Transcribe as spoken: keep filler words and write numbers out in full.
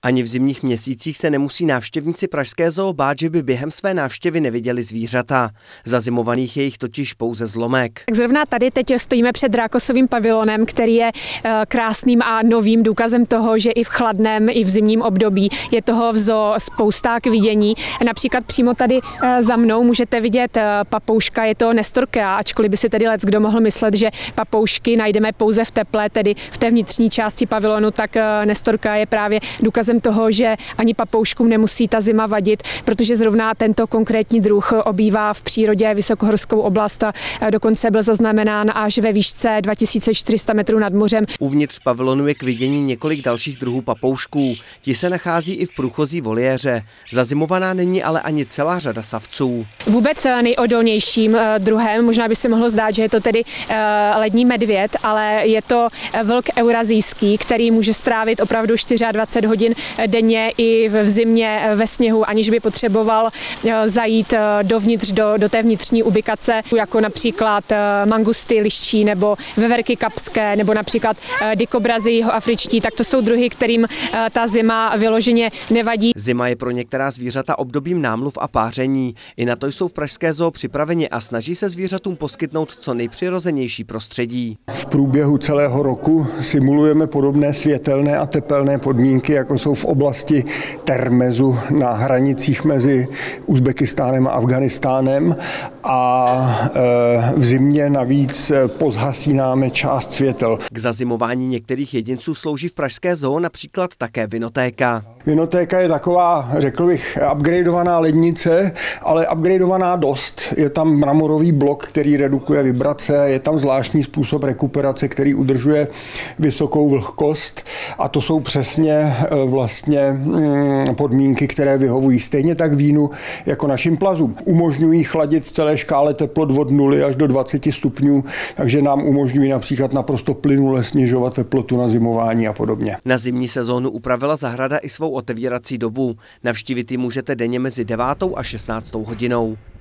Ani v zimních měsících se nemusí návštěvníci pražské zoo bát, že by během své návštěvy neviděli zvířata. Zazimovaných je jich totiž pouze zlomek. Tak zrovna tady teď stojíme před Drákosovým pavilonem, který je krásným a novým důkazem toho, že i v chladném, i v zimním období je toho v zoo spousta k vidění. Například přímo tady za mnou můžete vidět papouška, je to Nestorka, ačkoliv by si tedy leckdo mohl myslet, že papoušky najdeme pouze v teple, tedy v té vnitřní části pavilonu, tak Nestorka je právě důkazem toho, že ani papouškům nemusí ta zima vadit, protože zrovna tento konkrétní druh obývá v přírodě vysokohorskou oblast a dokonce byl zaznamenán až ve výšce dva tisíce čtyři sta metrů nad mořem. Uvnitř pavilonu je k vidění několik dalších druhů papoušků. Ti se nachází i v průchozí voliéře. Zazimovaná není ale ani celá řada savců. Vůbec nejodolnějším druhem, možná by se mohlo zdát, že je to tedy lední medvěd, ale je to vlk eurazijský, který může strávit opravdu dvacet čtyři hodin denně i v zimě ve sněhu, aniž by potřeboval zajít dovnitř do, do té vnitřní ubikace, jako například mangusty liščí nebo veverky kapské nebo například dykobrazy jihoafričtí, tak to jsou druhy, kterým ta zima vyloženě nevadí. Zima je pro některá zvířata obdobím námluv a páření. I na to jsou v pražské zoo připraveni a snaží se zvířatům poskytnout co nejpřirozenější prostředí. V průběhu celého roku simulujeme podobné světelné a tepelné podmínky, jako jsou v oblasti Termezu na hranicích mezi Uzbekistánem a Afghánistánem, a v zimě navíc pozhasínáme část světel. K zazimování některých jedinců slouží v pražské zoo například také vinotéka. Vinotéka je taková, řekl bych, upgradeovaná lednice, ale upgradeovaná dost. Je tam mramorový blok, který redukuje vibrace, je tam zvláštní způsob rekuperace, který udržuje vysokou vlhkost, a to jsou přesně vlastně podmínky, které vyhovují stejně tak vínu jako našim plazům. Umožňují chladit v celé škále teplot od nuly až do dvaceti stupňů, takže nám umožňují například naprosto plynule snižovat teplotu na zimování a podobně. Na zimní sezónu upravila zahrada i svou otevírací dobu. Navštívit ji můžete denně mezi devátou a šestnáctou hodinou.